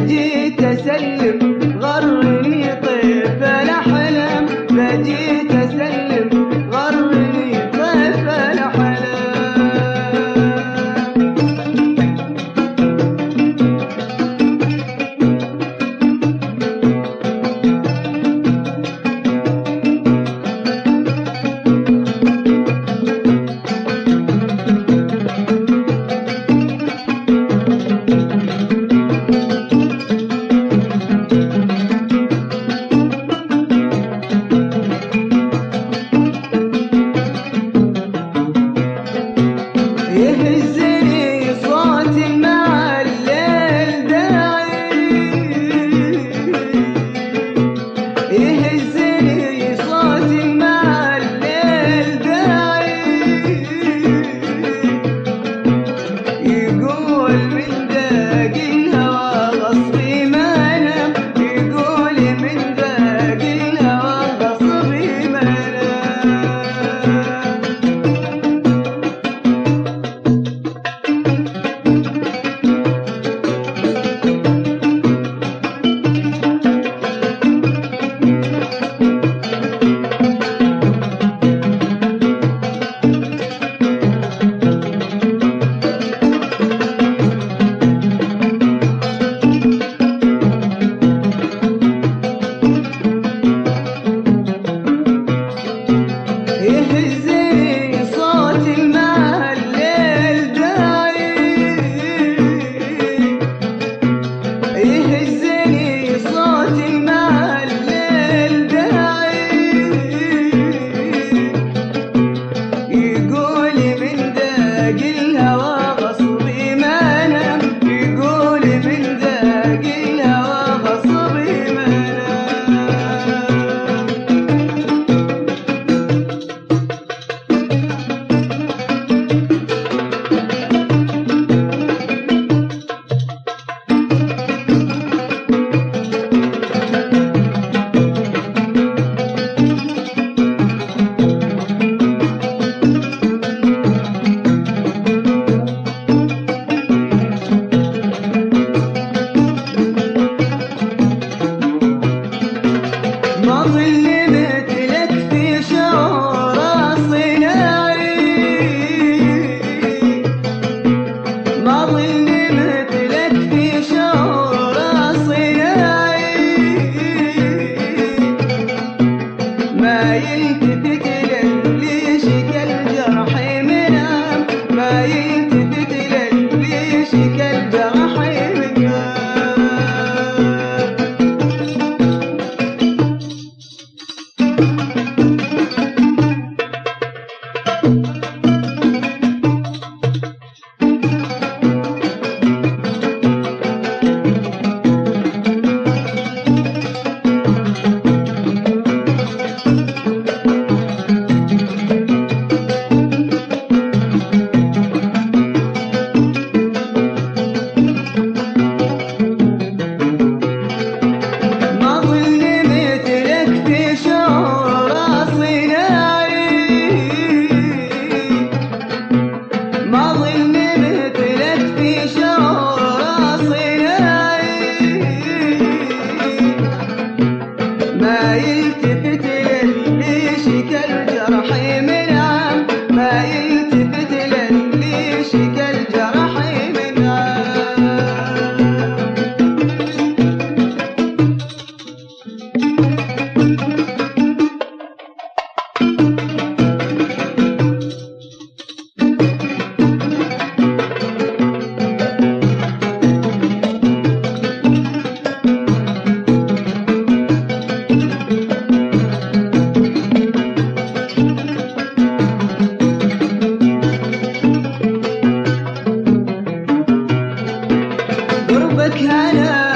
بجيت اسلم غرني طيف الاحلام، بجيت اسلم غرني طيف الاحلام. يهزني صوتي مع الليل داعي، يهزني صوتي مع الليل داعي، يقول من داق الهوى غصبي ما انام، يقول من داق الهوى غصبي ما انام. يهزني صوتي مع الليل داعي، يهزني صوتي مع الليل داعي، يقول من داق الهوى غصبي ما انام، يقول من داق الهوى غصبي ما انام. ما ظلمت لك في شعور صناعي، ما ظلمت لك في شعور صناعي، ما يلتفت ليش كالجرح منام، ما يلتفت ليش كالجرح منام. ما ظلمت لك في شعور صناعي، ما يلتفت ليش كالجرح منعم، ما يلتفت ليش كالجرح منعم. قربك هنا